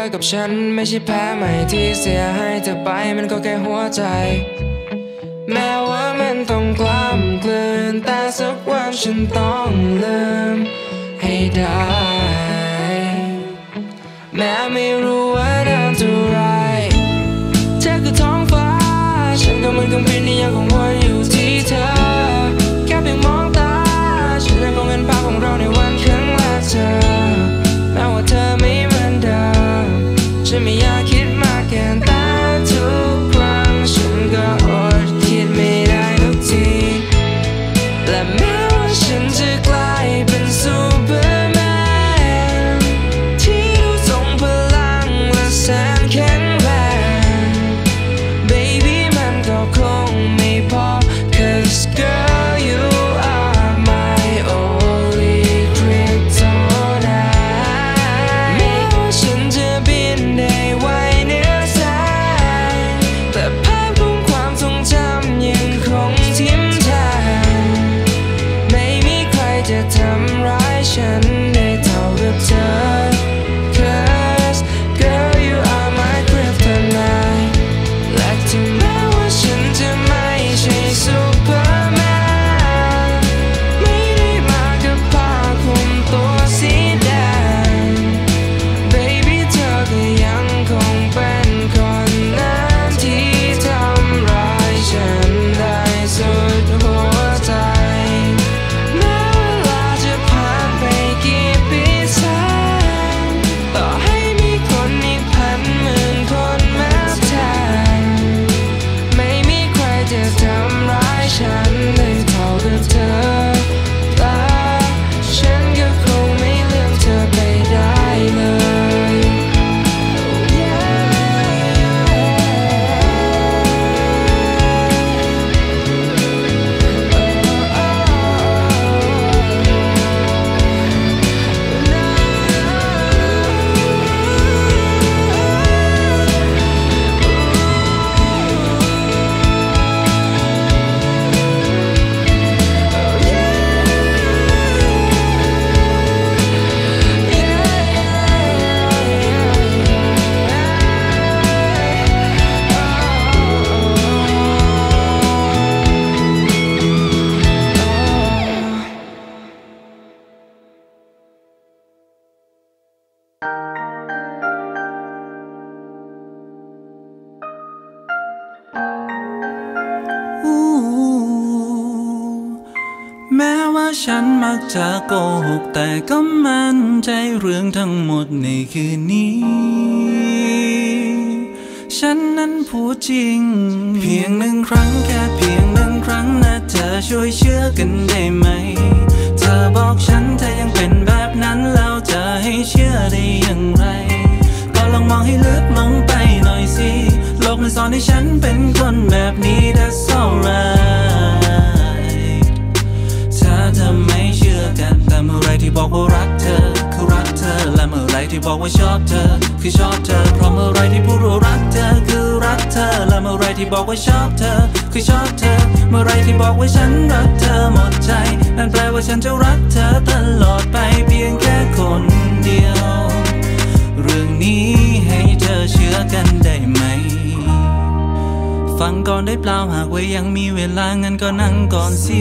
กับฉันไม่ใช่แพ้ใหม่ที่เสียให้เธอไปมันก็แค่หัวใจแม้ว่ามันต้องกล้ำกลืนแต่สักวันฉันต้องลืมให้ได้แม้ไม่รู้ว่านานเท่าไรเธอคือท้องฟ้าฉันก็เหมือนเครื่องบินที่ยังคงวนอยู่ที่เธอแค่เพียงมองตาฉันยังคงเห็นภาพของเราในวันครั้งแรกเธอแม้ว่าเธอไม่เหมือนเดิมฉันไม่อยากคิดมากเกินแต่ทุกครั้งฉันก็อดคิดไม่ได้ทุกทีและแม้ว่าฉันจะกลายเป็นซูเปอร์แมนที่ดูทรงพลังและแสนแข็งแรง Baby มันก็คงไม่พอ Cause girl you are my only kryptonite แม้ว่าฉันจะบินได้ไวเหนือแสงแต่ภาพของความทรงจำยังคงทิ่มแทงไม่มีใครจะทำร้ายฉันได้เท่ากับเธอ Cause girl you are my kryptonite และถึงแม้ว่าฉันจะไม่ใช่ซูเปอร์แมนไม่ได้มากับผ้าคลุมตัวสีแดง Baby เธอก็ยังคงเป็นคนนั้นที่ทำร้ายฉันได้สุดหัวใจแม้เวลาจะผ่านไปกี่ปีแสนต่อให้มีคนอีกพันหมื่นคนมาแทนไม่มีใครจะทำร้ายฉันได้เท่ากับเธอแต่ฉันก็คงไม่ลืมเธอไปได้เลยแม้ว่าฉันมักจะโกหกแต่ก็มั่นใจเรื่องทั้งหมดในคืนนี้ฉันนั้นพูดจริงเพียงหนึ่งครั้งแค่เพียงหนึ่งครั้งนะเธอช่วยเชื่อกันได้ไหมเธอบอกฉันเธอยังเป็นแบบนั้นแล้วจะให้เชื่อได้อย่างไรก็ลองมองให้ลึกลงไปหน่อยสิโลกมันสอนให้ฉันเป็นคนแบบนี้ That's alright ถ้าเธอไม่เชื่อกันแต่เมื่อไรที่บอกว่ารักเธอคือรักเธอและเมื่อไรที่บอกว่าชอบเธอคือชอบเธอเพราะเมื่อไรที่พูดว่ารักเธอคือรักเธอและเมื่อไรที่บอกว่าชอบเธอคือชอบเธอเมื่อไรที่บอกว่าฉันรักเธอหมดใจนั่นแปลว่าฉันจะรักเธอตลอดไปเพียงแค่คนเดียวเรื่องนี้ให้เธอเชื่อกันได้ไหมฟังก่อนได้เปล่าหากว่ายังมีเวลางั้นก็นั่งก่อนสิ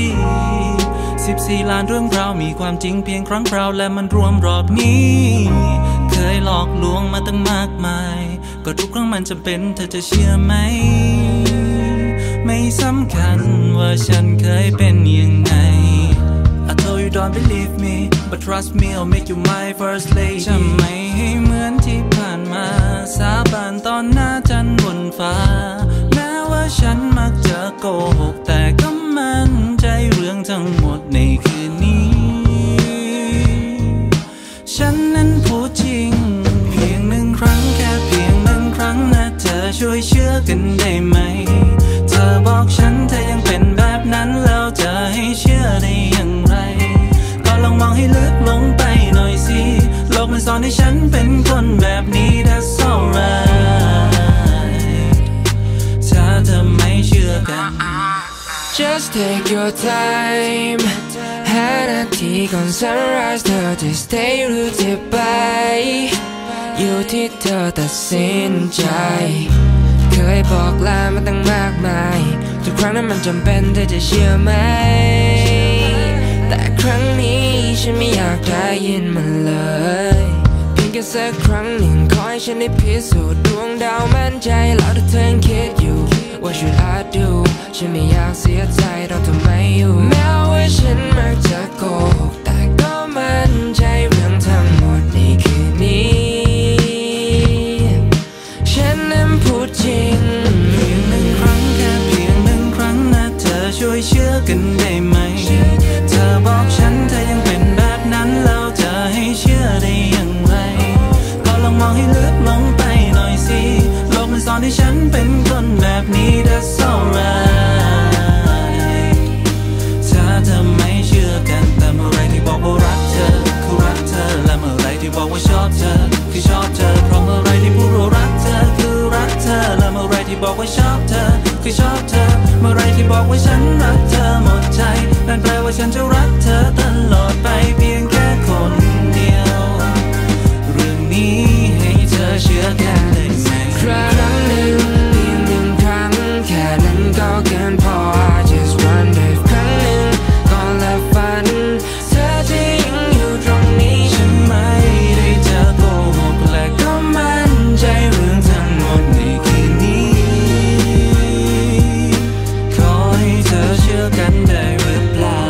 14 ล้านเรื่องราวมีความจริงเพียงครั้งคราวและมันรวมรอบนี้เคยหลอกลวงมาตั้งมากมายก็ทุกครั้งมันจะเป็นเธอจะเชื่อไหมไม่สำคัญว่าฉันเคยเป็นยังไง I told you don't believe me but trust me I'll make you my first lady จะไม่ให้เหมือนที่ผ่านมาสาบานตอนหน้าจันทร์บนฟ้าแม้ว่าฉันมักจะโกหกแต่ก็มั่นใจเรื่องทั้งหมดในคืนนี้ฉันนั้นพูดจริงเพียงหนึ่งครั้งแค่เพียงหนึ่งครั้งนะเธอช่วยเชื่อกันได้ไหมเธอบอกฉันเธอยังเป็นแบบนั้นแล้วจะให้เชื่อได้อย่างไรก็ลองมองให้ลึกลงไปหน่อยสิโลกมันสอนให้ฉันเป็นคนแบบนี้ That's alright ถ้าเธอไม่เชื่อกัน Just take your time 5 นาทีก่อน sunrise เธอจะ stay หรือจะไปอยู่ที่เธอตัดสินใจเคยบอกลามาตั้งมากมายทุกครั้งนั้นมันจำเป็นเธอจะเชื่อไหมแต่ครั้งนี้ฉันไม่อยากได้ยินมันเลยเพียงแค่สักครั้งหนึ่งขอให้ฉันได้พิสูจน์ดวงดาวมั่นใจแล้วถ้าเธอคิดอยู่ What should I do ฉันไม่อยากเสียใจเราทำไมอยู่แม้ว่าฉันมักจะโกหกแต่ก็มั่นใจเรื่องทั้งหมดในคืนนี้ฉันนั้นพูดจริงเพียงหนึ่งครั้งแค่เพียงหนึ่งครั้งนะเธอช่วยเชื่อกันได้ไหมเธอบอกฉันเธอยังเป็นแบบนั้นแล้วจะให้เชื่อได้อย่างไรก็ลองมองให้ลึกลงไปหน่อยสิโลกมันสอนให้ฉันเป็นคนแบบนี้ That's alright ถ้าเธอไม่เชื่อกันแต่เมื่อไรที่บอกว่ารักเธอคือรักเธอและเมื่อไรที่บอกว่าชอบเธอคือชอบเธอเพราะเมื่อไรที่พูดว่ารักเธอคือรักเธอและเมื่อไรที่บอกว่าชอบเธอคือชอบเธอเมื่อไรที่บอกว่าฉันรักเธอหมดใจนั่นแปลว่าฉันจะรักเธอตลอดไปเพียงแค่คนเดียวเรื่องนี้ให้เธอเชื่อกันได้ไหมครั้งหนึ่งเพียงหนึ่งครั้งแค่นั้นก็เกินพอ I just wonder ครั้งหนึ่งก่อนและฝันเธอจะยังอยู่ตรงนี้ฉันไม่ได้จะโกหกและก็มั่นใจเรื่องทั้งหมดในคืนนี้ขอให้เธอเชื่อกันได้หรือเปล่า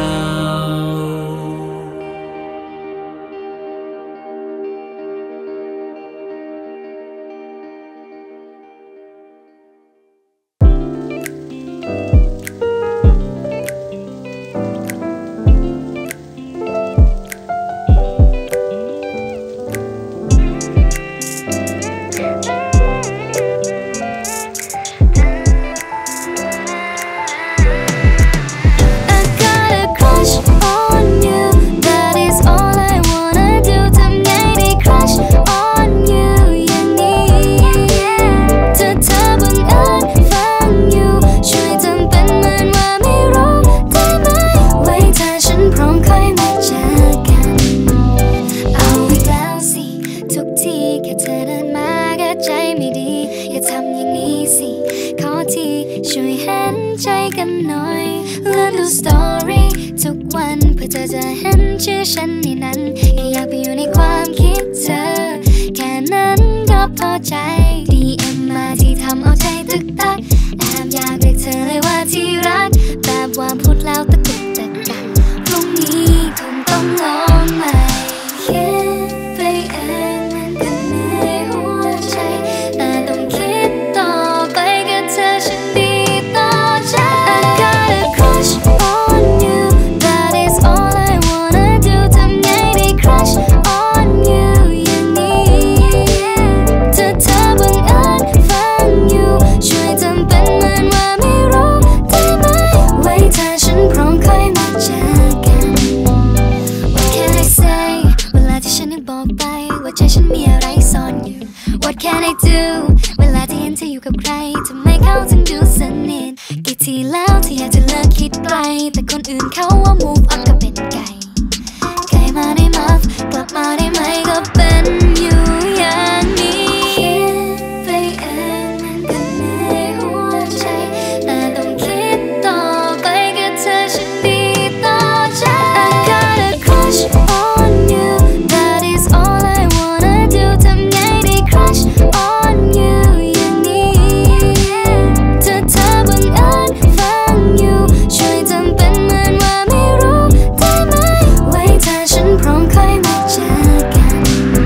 ช่วยเห็นใจกันหน่อยเลื่อนดูสตอรี่ทุกวันเพื่อเธอจะเห็นชื่อฉันในนั้นแค่อยากไปอยู่ในความคิดเธอแค่นั้นก็พอใจ DM มาที่ทำเอาใจตึกตักแอบอยากเรียกเธอเลยว่าที่รักแบบว่าพูดแล้วตะกุกตะกักพรุ่งนี้คงต้องลองใหม่คิดไปเองมันก็เหนื่อยหัวใจแต่ต้องคิดต่อไปกับเธอฉันดีต่อใจ I got a crush on you that is all I wanna do ทำไงได้ crush on you อย่างนี้ถ้าเธอบังเอิญฟังอยู่ช่วยทำเป็นเหมือนว่าไม่รู้ได้ไหมไว้ถ้าฉันพร้อมค่อยมาเจอกัน What can I say เวลาที่ฉันยังบอกไปว่าใจฉันมีอะไรซ่อนอยู่ What can I do เวลาที่เห็นเธออยู่กับใครทำไมเขาถึงดูสนิทกี่ทีแล้วที่อยากจะเลิกคิดไกลแต่คนอื่นเขาว่า move on ก็เป็นไก่ไก่มาได้มากลับมาได้ไหมก็เป็นอยู่อย่างนี้คิดไปเองมันก็เหนื่อยหัวใจแต่ต้องคิดต่อไปกับเธอฉันดีต่อใจ I got a crush on you that is all I wanna do ทำไงได้ crush on you อย่างนี้ถ้าเธอบังเอิญฟังอยู่ช่วยทำเป็นเหมือนว่าไม่รู้ได้ไหมไว้ถ้าฉันพร้อมค่อยมาเจอกัน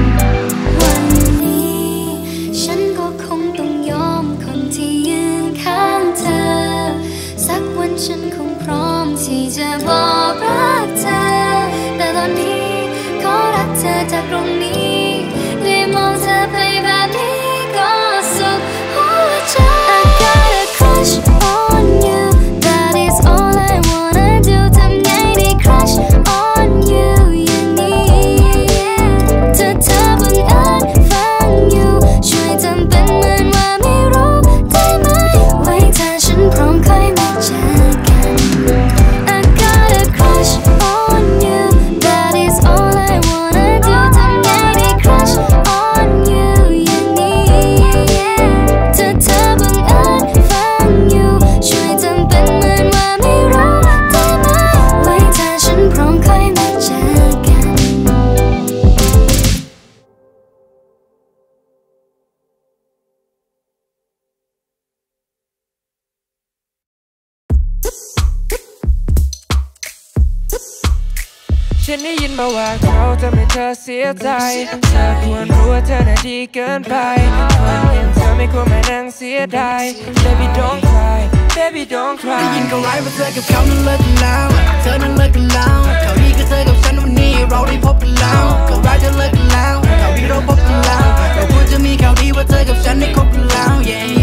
ฉันได้ยินมาว่าเขาจะไม่เธอเสียใจเธอควรรู้ว่าเธอน่ะดีเกินไปคนอย่างเธอไม่ควรมานั่งเสียดาย Baby don't cry Baby don't cry ได้ยินเขาไร้ว่าเธอกับเขานั้นเลิกกันแล้วเธอนั้นเลิกกันแล้วเขาดีกับเธอกับฉันวันนี้เราได้พบกันแล้วเขาร้ายเธอเลิกกันแล้วเขาดีเราพบกันแล้วเราควรจะมีข่าวดีว่าเธอกับฉันได้คบกันแล้ว yeah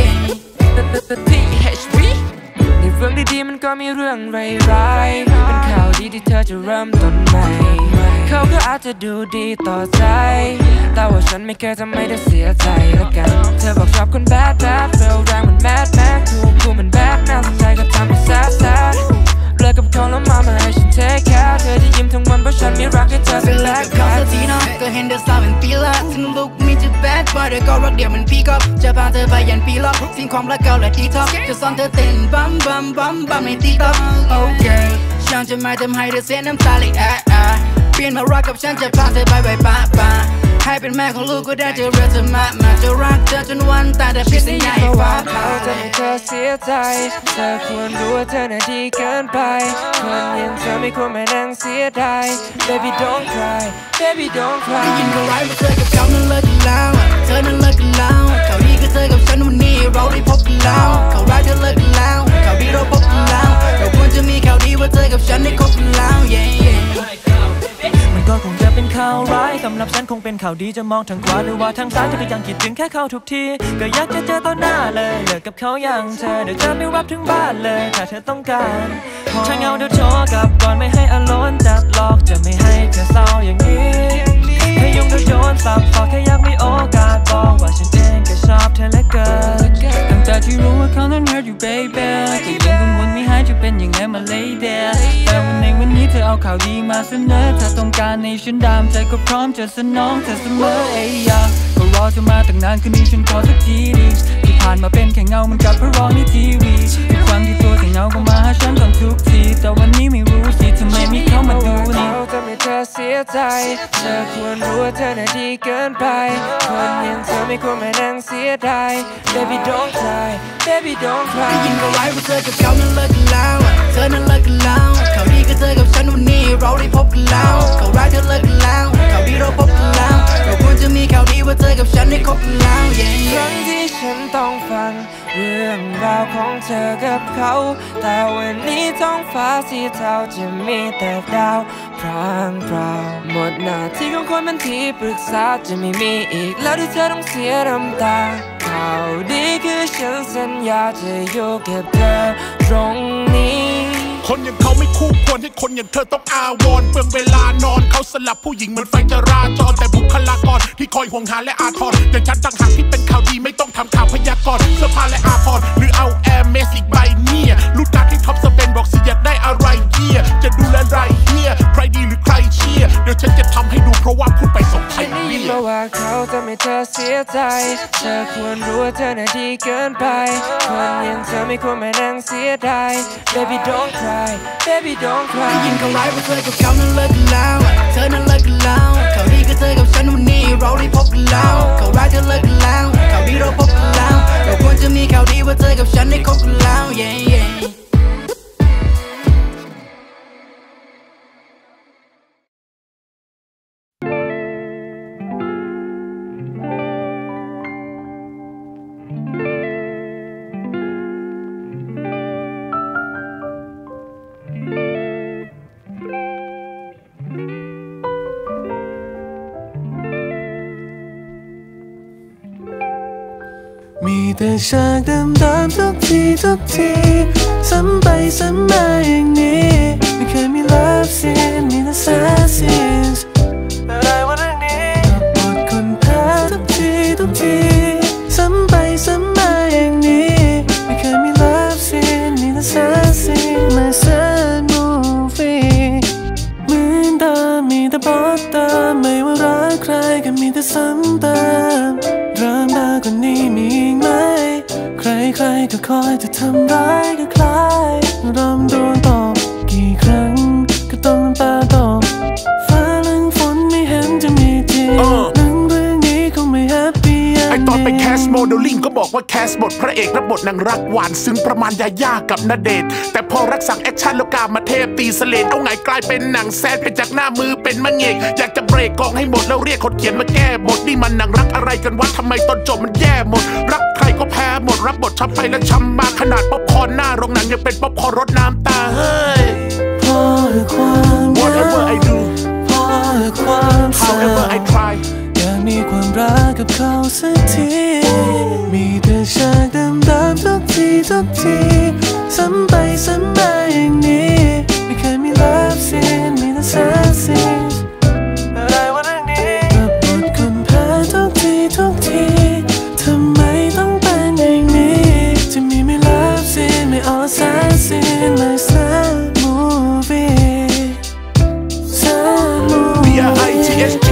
THV ในเรื่องดีๆมันก็มีเรื่องร้ายๆเป็นข่าวดีที่เธอจะเริ่มต้นใหม่เขาก็อาจจะดูดีต่อใจแต่ว่าฉันไม่เคยจะไม่ได้เสียใจละกันเธอบอกชอบคนแบดเร็วแรงเหมือนแมดคูลเหมือนแบดน่าสนใจก็ทำให้แซดเลิกกับเขาแล้วมาให้ฉัน take care เธอจะยิ้มทั้งวันเพราะฉันมีรักให้เธอเป็นแบดเขาสักทีนะก็เห็นเธอสาวเป็นปีละถึงลูกมีจะแบดบอยเธอก็รักเดียวมันพีกอบจะพาเธอไปยันปีล็อกสิ่งความรักเก่าและดีท็อกจะสอนเธอเต้นบัมในติ๊กต็อกโอเคฉันจะไม่ทำให้เธอเสียน้ำตาเลยเปลี่ยนมารักกับฉันจะพาเธอไปป่าให้เป็นแม่ของลูกก็ได้จะเรียกเธอมาจะรักเธอจนวันตายแต่พี่สัญญาฟ้าเขาจะไม่เธอเสียใจเธอควรรู้ว่าเธอน่ะดีเกินไปคนอย่างเธอไม่ควรมานั่งเสียดาย Baby don't cry Baby don't cry ได้ยินเขาไร้ว่าเธอกับเขานั้นเลิกกันแล้วเธอนั้นเลิกกันแล้วเขาดีกับเธอกับฉันวันนี้เราได้พบกันแล้วเขาร้ายเธอเลิกกันแล้วเขาดีเราพบกันแล้วเราควรจะมีข่าวดีว่าเธอกับฉันได้คบกันแล้วมันก็คงจะเป็นข่าวร้ายสำหรับฉันคงเป็นข่าวดีจะมองทางขวาหรือว่าทางซ้ายเธอก็ยังคิดถึงแค่เขาทุกทีก็อยากจะเจอต่อหน้าเลยเลิกกับเขาอย่างเธอเดี๋ยวจะไปรับถึงบ้านเลยถ้าเธอต้องการถ้าเงาเดี๋ยวโชว์กลับก่อนไม่ให้อารมณ์จัดหลอกจะไม่ให้เธอเศร้าอย่างนี้ให้ยุ่งเดี๋ยวโดนสับสอกแค่อยากมีโอกาสบอกว่าฉันเองก็ชอบเธอเหลือเกินตั้งแต่ที่รู้ว่าเขานั้น hurt you baby ก็ยังกังวลไม่หายจะเป็นยังไงมาเลยเดียแต่วันนี้เธอเอาข่าวดีมาเสนอเธอต้องการในฉันดามใจก็พร้อมจะสนองเธอเสมอเอ้ยก็รอเธอมาตั้งนานคืนนี้ฉันขอสักทีดีที่ผ่านมาเป็นแค่เงามันกับพระร้องในทีวีทุกครั้งที่ตัวแต่เงาก็มาหาฉันก่อนทุกทีแต่วันนี้ไม่รู้สิทำไมไม่เข้ามาดูนี่เขาจะไม่เธอเสียใจเธอควรรู้ว่าเธอน่ะดีเกินไปคนอย่างเธอไม่ควรมานั่งเสียดาย Baby don't cry Baby don't cry ได้ยินเขาไร้ว่าเธอกับเขานั้นเลิกกันแล้วเธอนั้นเลิกกันแล้วเขาดีกับเธอกับฉันวันนี้เราได้พบกันแล้วเขาร้ายเธอเลิกกันแล้วเขาดีเราพบกันแล้วเราควรจะมีข่าวดีว่าเธอกับฉันได้คบกันแล้วครั้งที่ฉันต้องฟังเรื่องราวของเธอกับเขาแต่วันนี้ท้องฟ้าสีเทาจะมีแต่ดาวพร่างเปล่าหมดหน้าที่ของคนเป็นที่ปรึกษาจะไม่มีอีกแล้วที่เธอต้องเสียน้ำตาข่าวดีคือฉันสัญญาจะอยู่กับเธอตรงนี้คนอย่างเขาไม่คู่ควรให้คนอย่างเธอต้องอาวรเปลืองเวลานอนเขาสลับผู้หญิงเหมือนไฟจราจรแต่บุคลากรที่คอยห่วงหาและอาทรอย่างฉันต่างหากที่เป็นข่าวดีไม่ต้องทำข่าวพยากรณ์เสื้อผ้าและอาภรณ์หรือเอาแอร์เมสอีกใบเนี่ยลูกตาที่ท็อปสเปนบอกสิอยากได้อะไรเยี่ยจะดูแลไรเฮียใครดีหรือใครเชียเดี๋ยวฉันจะทำให้ดูเพราะว่าพูดไปส่งไทยเบี้ยว่าเขาจะไม่เธอเสียใจเธอควรรู้ว่าเธอน่ะดีเกินไปคนอย่างเธอไม่ควรมานั่งเสียดาย Baby don't cry Baby don't cry ได้ยินเขาไร้ว่าเธอกับเขานั้นเลิกกันแล้วเธอนั้นเลิกกันแล้วเขาดีกับเธอกับฉันวันนี้เราได้พบกันแล้วเขาร้ายเธอเลิกกันแล้วเขาดีเราพบกันแล้วเราควรจะมีข่าวดีว่าเธอกับฉันได้คบกันแล้วมีแต่ฉากเดิมๆทุกทีซ้ำไปซ้ำมาอย่างนี้ไม่เคยมี love scene มีแต่ sad scenes อะไรวะเรื่องนี้รับบทคนแพ้ทุกทีซ้ำไปซ้ำมาอย่างนี้ไม่เคยมี love scene มีแต่ sad scene my sad movie เหมือนเดิมมีแต่บทเดิมไม่ว่ารักใครก็มีแต่ซ้ำเติมดราม่ากว่านี้มีอีกไหมใครก็คอยจะทำร้ายก็คล้ายรำโดนตบกี่ครั้งก็ต้องน้ำตาตกฟ้าหลังฝนไม่เห็นจะมีจริงหนังเรื่องนี้คงไม่แฮปปี้ไอตอนไปแคสโมเดลลิ่งก็บอกว่าแคสบทพระเอกรับบทนางรักหวานซึ้งประมาณยาย่ากับณเดชน์แต่พอรักสั่งแอคชั่นแล้วกามาเทพตีเสลดเอาไงกลายเป็นหนังแซดเป็นจากหน้ามือเป็นมะเงกอยากจะเบรกกองให้หมดแล้วเรียกคนเขียนมาแก้บทนี่มันหนังรักอะไรกันวะทำไมตอนจบมันแย่หมดรักใครก็แพ้หมดรับบทช้ำไปและช้ำมาขนาดป๊อปคอร์นหน้าโรงหนังยังเป็นป๊อปคอร์นรดน้ำตาเฮ้ยพอความยาว Whatever I do พอความเศร้า However I try อยากมีความรักกับเขาสักทีมีแต่ฉากเดิมๆทุกทีซ้ำไปซ้ำมาอย่างนี้ไม่เคยมี love scene มีแต่ sad scenes อะไรวะเรื่องนี้รับบทคนแพ้ทุกทีทำไมต้องเป็นอย่างนี้จะมีไม่ love scene ไม่ all sad scene ไม่ sad movie B-I-T-S-T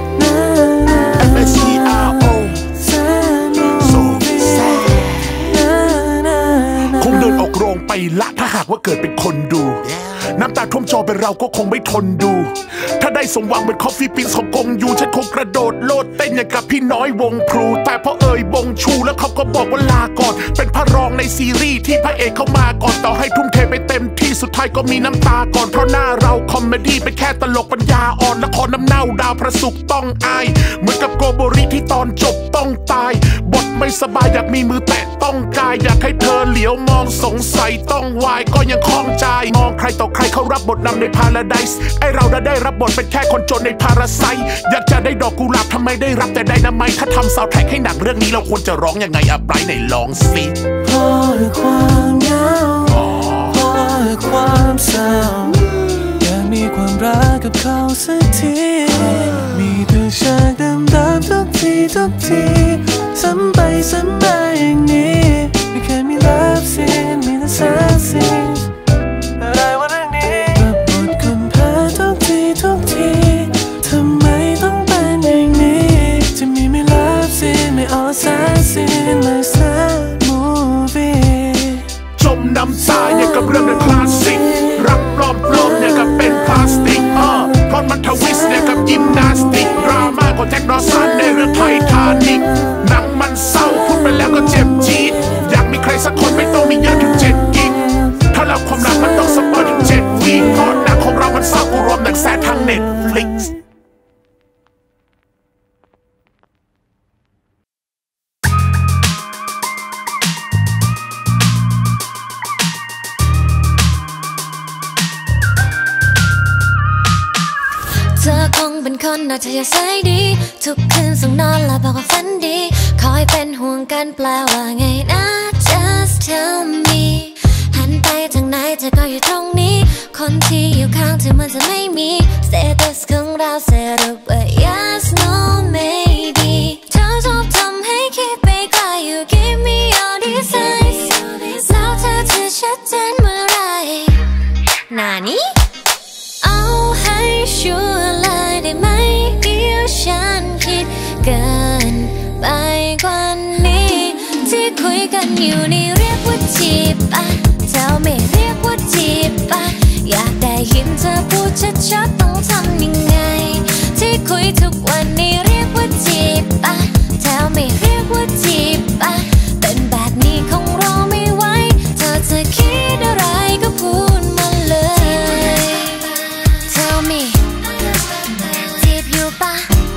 F-S-E-R-O So sad คงเดินออกโรงไปละถ้าหากว่าเกิดเป็นคนดูน้ำตาท่วมจอเป็นเราก็คงไม่ทนดูถ้าได้สมหวังเป็นคอฟฟี่ปิ้งของกงยูฉันคงกระโดดโลดเต้นอย่างกับพี่น้อยวงพลูแต่พอเอ่ยวงชูแล้วเขาก็บอกว่าลาก่อนเป็นพระรองในซีรีส์ที่พระเอกเข้ามาก่อนต่อให้ทุ่มเทไปเต็มที่สุดท้ายก็มีน้ำตาก่อนเพราะหน้าเราคอมเมดี้เป็นแค่ตลกปัญญาอ่อนละครน้ำเน่าดาวพระศุกร์ต้องอายเหมือนกับโกโบริที่ตอนจบต้องตายบทไม่สบายอยากมีมือแตะต้องกายอยากให้เธอเหลียวมองสงสัยต้องวายก็ยังคล้องใจมองใครต่อใครเขารับบทนำในพาราไดส์ไอเราได้รับบทเป็นแค่คนจนในพาราไซอยากจะได้ดอกกุหลาบทำไมได้รับแต่ไดนาไมต์ถ้าทำซาวด์แทร็กให้หนังเรื่องนี้เราควรจะร้องยังไงอะไบรท์ไหนลองสิพอความเหงาพอความเศร้าอยากมีความรักกับเขาสักทีมีแต่ฉากเดิมๆทุกทีซ้ำไปซ้ำมาอย่างนี้ไม่เคยมี love scene มีแต่ sad scenes อะไรวะเรื่องนี้รับบทคนแพ้ทุกทีทำไมต้องเป็นอย่างนี้จะมีไม่ love scene ไม่ all sad scene ไม่ sad movie จมน้ำตาอย่างกับเรื่องในคลาสสิกรักปลอมอย่างกับเป็นพลาสติกเพราะมันทวิสต์อย่างกับยิมนาสติกดราม่าของแจ็คดอสันในเรื่องไททานิกหนังมันเศร้าพูดไปแล้วก็เจ็บจี๊ดอยากมีใครสักคนไม่ต้องมีเยอะถึง7 กิกถ้าเราความรักมันต้องสปอยถึง7 วีคเพราะหนังของเรามันเศร้ากูรวมหนังแซ่ทาง Netflix เธอคงเป็นคนน่าจะใส่ดีทุกคืนส่งนอนแล้วบอกว่าฝันดีคอยเป็นห่วงกันแปลว่าไงนะ Just tell me หันไปทางไหนเธอก็อยู่ตรงนี้คนที่อยู่ข้างเธอมันจะไม่มี Status ของเราสรุปว่า yes no maybe เธอชอบทำให้คิดไปไกล You give me all these signs แล้วเธอจะชัดเจนเมื่อไรนานี่เอาให้ชัวร์เลยได้ไหมเดี๋ยวฉันคิดเกินไปกว่านี้ที่คุยกันอยู่นี่เรียกว่าจีบปะเธอไม่เรียกว่าจีบปะอยากได้ยินเธอพูดชัดๆต้องทำยังไงที่คุยทุกวันนี้เรียกว่าจีบปะเธอไม่เรียกว่าจีบปะเป็นแบบนี้คงรอไม่ไหวเธอจะคิดอะไรก็พูดมาเลยTell me จีบอยู่ปะ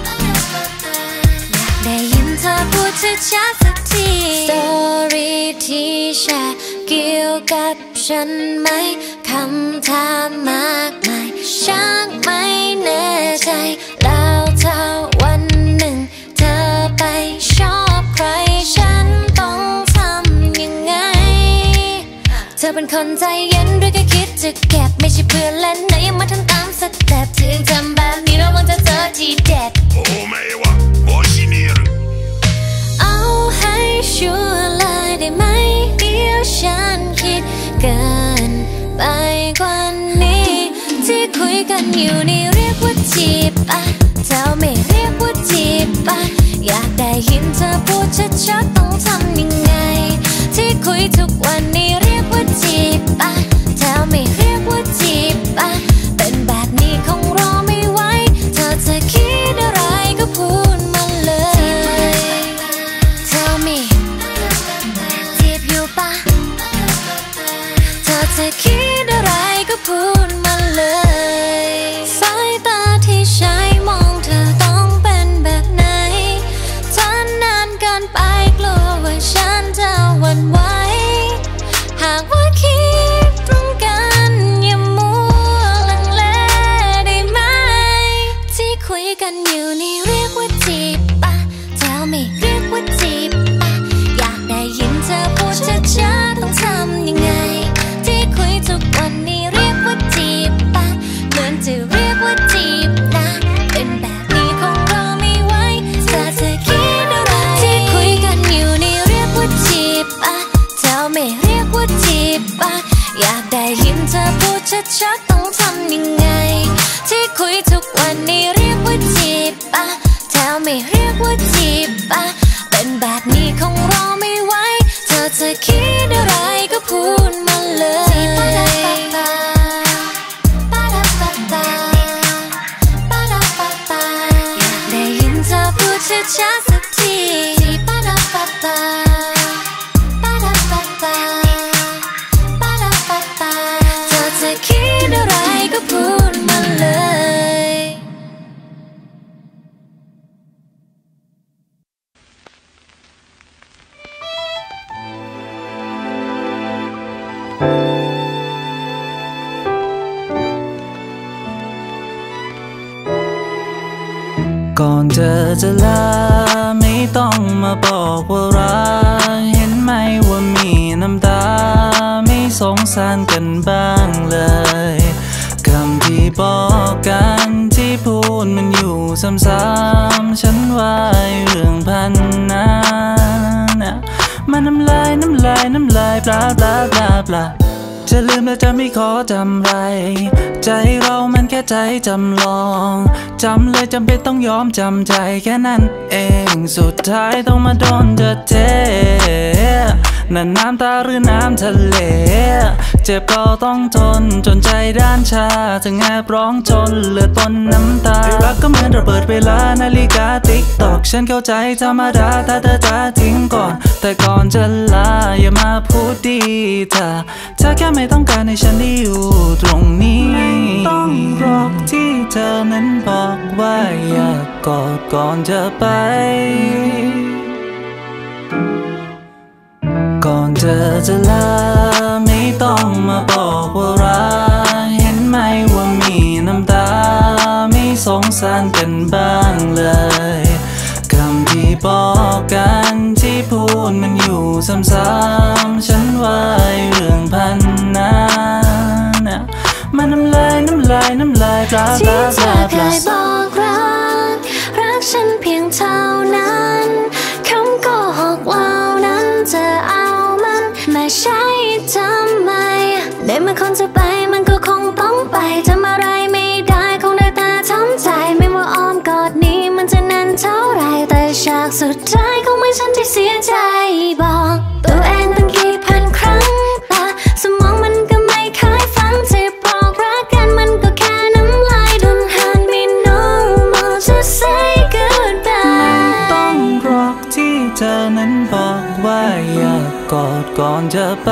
อยากได้ยินเธอพูดชัดๆสักที Story ที่แชร์เกี่ยวกับฉันไหมคำถามมากมายช่างไม่แน่ใจแล้วถ้าวันหนึ่งเธอไปชอบใครฉันต้องทำยังไงเธอเป็นคนใจเย็นด้วยแค่คิดจะเก็บไม่ใช่เพื่อนเล่นนะยังมาทำตามสเต็ปถึงทำแบบนี้ระวังจะเจอทีเด็ดเอาให้ชัวร์เลยได้ไหมเดี๋ยวฉันคิดเกินไปกว่านี้ที่คุยกันอยู่นี่เรียกว่าจีบปะเธอไม่เรียกว่าจีบปะอยากได้ยินเธอพูดชัดๆต้องทำยังไงที่คุยทุกวันนี้เรียกว่าจีบปะเธอไม่เรียกว่าจีบปะเป็นแบบนี้คงรอไม่ไหวเธอจะคิดอะไรก็พูดมาเลย Tell me ปะถ้าเธอคิดอะไรก็พูดมาเลยสายตาที่ใช้มองเธอต้องเป็นแบบไหนถ้านานเกินไปกลัวว่าฉันจะหวั่นไหวหากว่าคิดตรงกันอย่ามัวลังเลได้ไหมที่คุยกันอยู่นี่เรียกว่าจีบปะ Tell me เรียกว่าจีบปะอยากได้ยินเธอพูดช้าๆต้องทำยังไงที่คุยทุกวันนี้เรียกว่าจีบปะเหมือนจะเรียกว่าจีบนะเป็นแบบนี้คงรอไม่ไหวถ้าเธอคิดอะไรที่คุยกันอยู่นี่เรียกว่าจีบปะ Tell me เรียกว่าจีบปะอยากได้ยินเธอพูดชัดๆต้องทำยังไงที่คุยทุกวันนี้เรียกว่าจีบปะ Tell me เรียกว่าจีบปะเป็นแบบนี้คงรอไม่ไหวถ้าเธอคิดอะไรก็พูดมาเลยอยากได้ยินเธอพูดช้าๆสักทีถ้าเธอคิดอะไรก็พูดมาเลยก่อนเธอจะลาไม่ต้องมาบอกว่ารักเห็นไหมว่ามีน้ำตาไม่สงสารกันบ้างเลยคำที่บอกกันที่พูดมันอยู่ซ้ำๆฉันว่าเรื่องพันนั้นมันน้ำลายปลาจะลืมและจะไม่ขอจำไรใจเรามันแค่ใจจำลองจำเลยจำเป็นต้องยอมจำใจแค่นั้นเองสุดท้ายต้องมาโดนเธอเทนั่นน้ำตาหรือน้ำทะเลเจ็บก็ต้องทนจนใจด้านชาถึงแอบร้องจนเลือดปนน้ำตารักก็เหมือนระเบิดเวลานาฬิกาติ๊กตอกฉันเข้าใจธรรมดาถ้าเธอจะทิ้งก่อนแต่ก่อนจะลาอย่ามาพูดดีเธอแค่ไม่ต้องการให้ฉันได้อยู่ตรงนี้ต้องรอกที่เธอนั้นบอกว่าอยากกอดก่อนจะไปก่อนเธอจะลาไม่ต้องมาบอกว่ารักเห็นไหมว่ามีน้ำตาไม่สงสารกันบ้างเลยคำที่บอกกันที่พูดมันอยู่ซ้ำๆฉันว่าเรื่องพันนั้นมันน้ำลายปลาที่เธอเคยบอกรักฉันเพียงเท่านั้นคำโกหกเหล่านั้นเธอเอามันมาใช้ทำไมในเมื่อคนจะไปมันก็คงต้องไปทำอะไรไม่ได้คงได้แต่ทำใจไม่ว่าอ้อมกอดนี้มันจะนานเท่าไรแต่ฉากสุดท้ายคงไม่ฉันที่เสียใจบอกตัวเองตั้งกี่พันครั้งแต่สมองมันก็ไม่เคยฟังที่บอกรักกันมันก็แค่น้ำลายdon't hurt me no more just say goodbye ไม่ต้องรอกที่เธอนั้นบอกว่าอยากกอดก่อนจะไป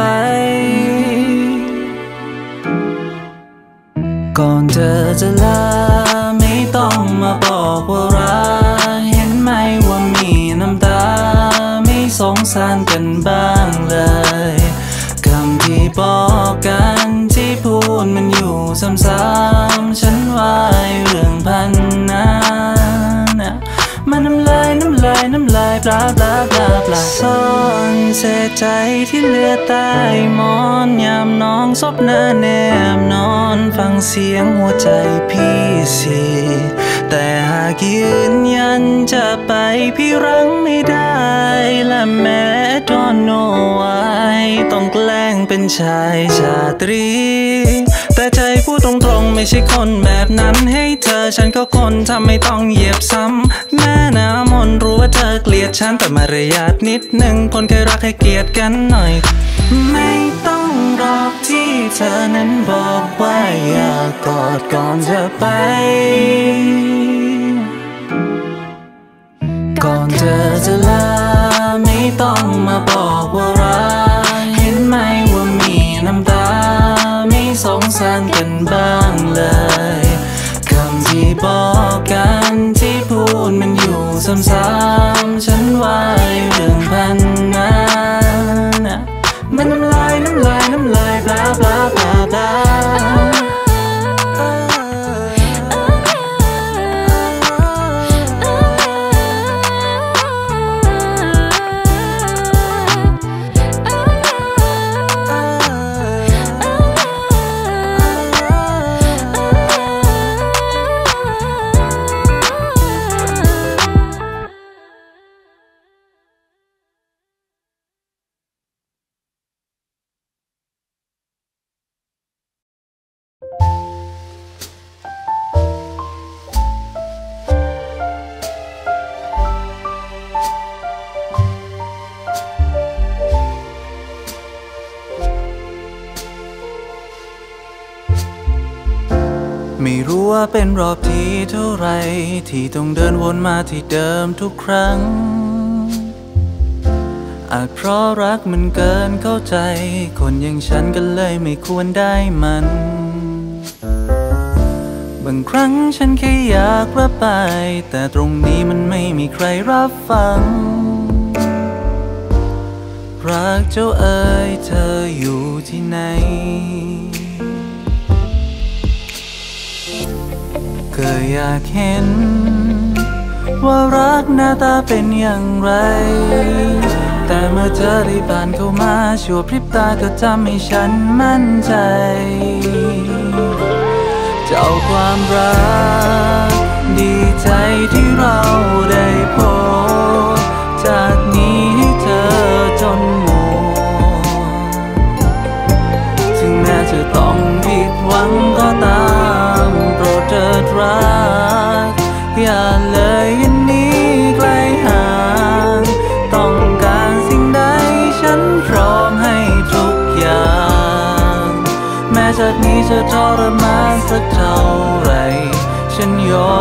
ก่อนเธอจะลาไม่ต้องมาบอกว่ารักเห็นไหมว่ามีน้ำตาไม่สงสารกันบ้างเลยคำที่บอกกันที่พูดมันอยู่ซ้ำๆฉันว่าเรื่องพันนั้นมันน้ำลายปลาซ่อนเศษใจที่เหลือใต้หมอนยามน้องซบหน้าแนบนอนฟังเสียงหัวใจพี่สิแต่หากยืนยันจะไปพี่รั้งไม่ได้และแม้ตอนโนไว้ต้องแกล้งเป็นชายชาตรีแต่ใจพูดตรงๆไม่ใช่คนแบบนั้นให้เธอฉันก็คนทำไม่ต้องเหยียบซ้ำแม่น้ำมนรู้ว่าเธอเกลียดฉันแต่มารยาทนิดหนึ่งคนเคยรักให้เกียรติกันหน่อยไม่ต้องรอกที่เธอนั้นบอกว่าอยากกอดก่อนจะไปก่อนเธอจะลาไม่ต้องมาบอกว่ารักำลายน้ำลายน้ำลายบลาบลาบลาบลาไม่รู้ว่าเป็นรอบที่เท่าไรที่ต้องเดินวนมาที่เดิมทุกครั้งอาจเพราะรักมันเกินเข้าใจคนอย่างฉันก็เลยไม่ควรได้มันบางครั้งฉันแค่อยากระบายแต่ตรงนี้มันไม่มีใครรับฟังรักเจ้าเอ๋ยเธออยู่ที่ไหนเคยอยากเห็นว่ารักหน้าตาเป็นอย่างไรแต่เมื่อเธอได้ผ่านเข้ามาชั่วพริบตาก็ทำให้ฉันมั่นใจเจ้าความรักดีใจที่เราได้พบจากนี้ให้เธอจนหมดถึงแม้จะต้องผิดหวังก็ตามโปรดเถิดรักอย่าเลยยันนี้ไกลห่างต้องการสิ่งใดฉันพร้อมให้ทุกอย่างแม้จากนี้จะทรมานสักเท่าไรฉันยอ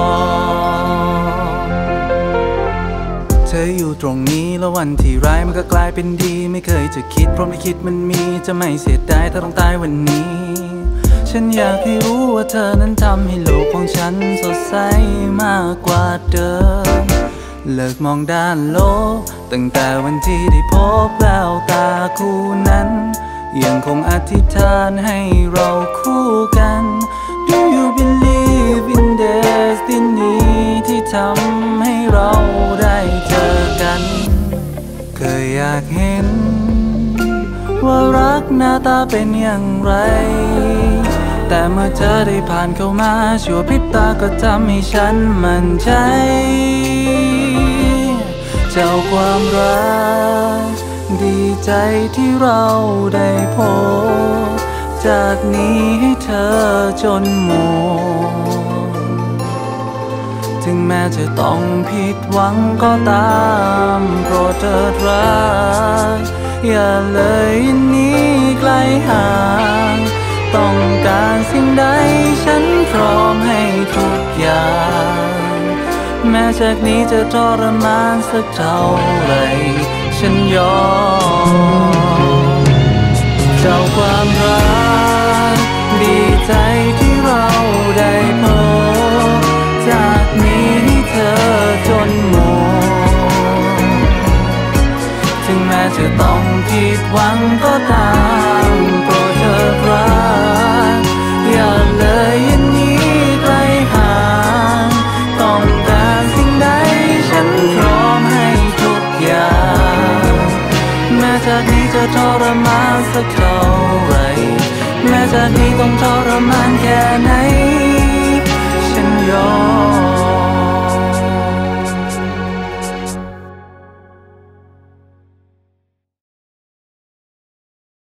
มเธออยู่ตรงนี้แล้ววันที่ร้ายมันก็กลายเป็นดีไม่เคยจะคิดเพราะไม่คิดมันมีจะไม่เสียดายถ้าต้องตายวันนี้ฉันอยากให้รู้ว่าเธอนั้นทำให้โลกของฉันสดใสมากกว่าเดิมเลิกมองด้านลบตั้งแต่วันที่ได้พบแววตาคู่นั้นยังคงอธิษฐานให้เราคู่กัน Do you believe in destiny ที่ทำให้เราได้เจอกันเคยอยากเห็นว่ารักหน้าตาเป็นอย่างไรแต่เมื่อเธอได้ผ่านเข้ามาชั่วพริบตาก็ทำให้ฉันมั่นใจเจ้าความรักดีใจที่เราได้พบจากนี้ให้เธอจนหมดถึงแม้จะต้องผิดหวังก็ตามโปรดเถิดรักอย่าเลยหนีไกลห่างต้องการสิ่งใดฉันพร้อมให้ทุกอย่างแม้จากนี้จะทรมานสักเท่าไรฉันยอมเจ้าความรักดีใจที่เราได้พบจากนี้ให้เธอจนหมดถึงแม้จะต้องผิดหวังก็ตามโปรดเถิดรักอย่าเลยยันนี้ไกลห่างต้องการสิ่งใดฉันพร้อมให้ทุกอย่างแม้จากนี้จะทรมานสักเท่าไรแม้จากนี้ต้องทรมานแค่ไหนฉันยอม